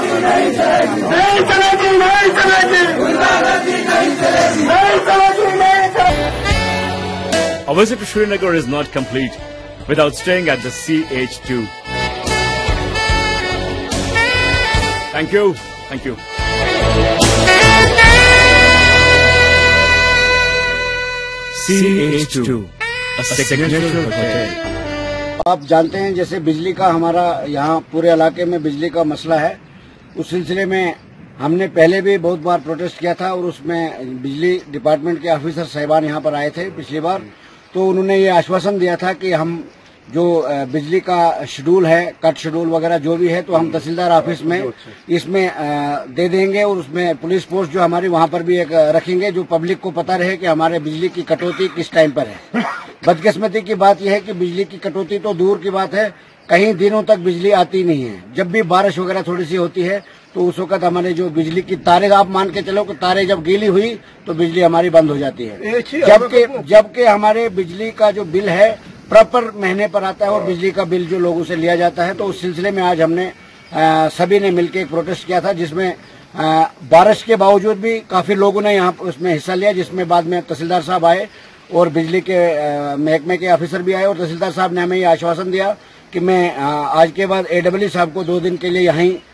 A visit to Srinagar is not complete without staying at the CH2. Thank you. Thank you. CH2, a signature hotel. आप जानते हैं जैसे बिजली का हमारा यहाँ पूरे इलाके में बिजली का मसला है। उस सिलसिले में हमने पहले भी बहुत बार प्रोटेस्ट किया था और उसमें बिजली डिपार्टमेंट के ऑफिसर साहिबान यहाँ पर आए थे पिछली बार। तो उन्होंने ये आश्वासन दिया था कि हम जो बिजली का शेड्यूल है, कट शेड्यूल वगैरह जो भी है, तो हम तहसीलदार ऑफिस में इसमें दे देंगे और उसमें पुलिस पोस्ट जो हमारी वहाँ पर भी एक रखेंगे, जो पब्लिक को पता रहे कि हमारे बिजली की कटौती किस टाइम पर है। बदकिस्मती की बात यह है कि बिजली की कटौती तो दूर की बात है, कई दिनों तक बिजली आती नहीं है। जब भी बारिश वगैरह थोड़ी सी होती है तो उस वक्त हमारे जो बिजली की तारे, आप मान के चलो कि तारे जब गीली हुई तो बिजली हमारी बंद हो जाती है। जबकि हमारे बिजली का जो बिल है प्रॉपर महीने पर आता है और बिजली का बिल जो लोगों से लिया जाता है। तो उस सिलसिले में आज हमने सभी ने मिलकर एक प्रोटेस्ट किया था, जिसमें बारिश के बावजूद भी काफी लोगों ने यहाँ उसमें हिस्सा लिया, जिसमें बाद में तहसीलदार साहब आए और बिजली के महकमे के ऑफिसर भी आए और तहसीलदार साहब ने हमें ये आश्वासन दिया कि मैं आज के बाद AWE साहब को 2 दिन के लिए यहीं